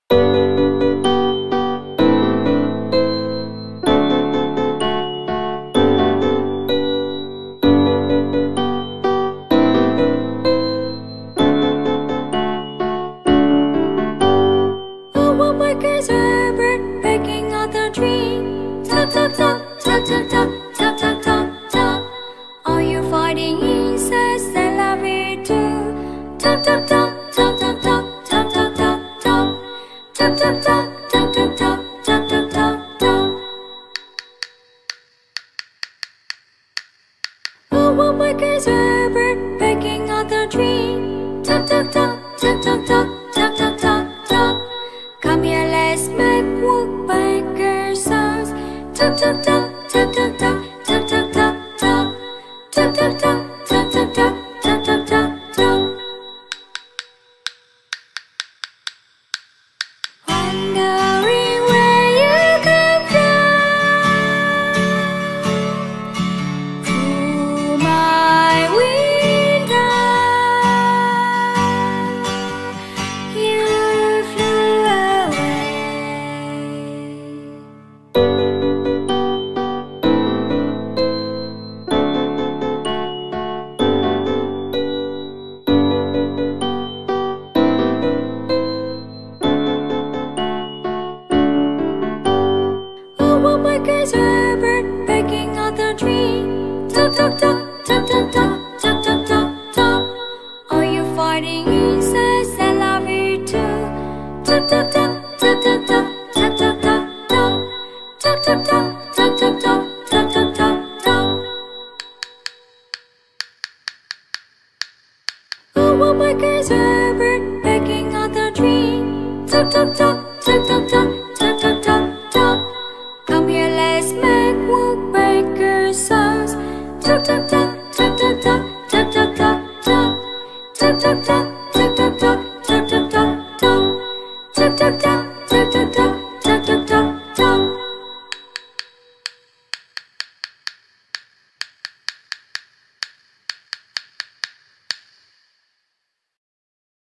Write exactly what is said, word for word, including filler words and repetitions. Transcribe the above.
Come here, let's make Woodpecker sounds. Talk, talk, talk, talk, talk, talk, talk, talk, talk, talk. Talk, talk, talk, talk, talk, talk, talk, talk, talk, talk. Wondering where you come from, through my window, you flew away. Oh, Woodpecker's a bird pecking out the tree. Talk, talk, talk, talk, talk, talk, talk, talk, talk, talk. Are you fighting insects that love you too? Talk, talk, talk, talk, talk, talk, talk, talk, talk, talk. Talk, talk, talk, talk, talk, talk, talk, talk, talk, talk. Oh, Woodpecker's a bird pecking out the tree. Talk, talk, talk, talk, talk, talk, talk, talk, talk, talk. Come here, let's make Woodpecker sounds. Talk, talk, talk, talk, talk, talk, talk, talk, talk, talk. Talk, talk, talk.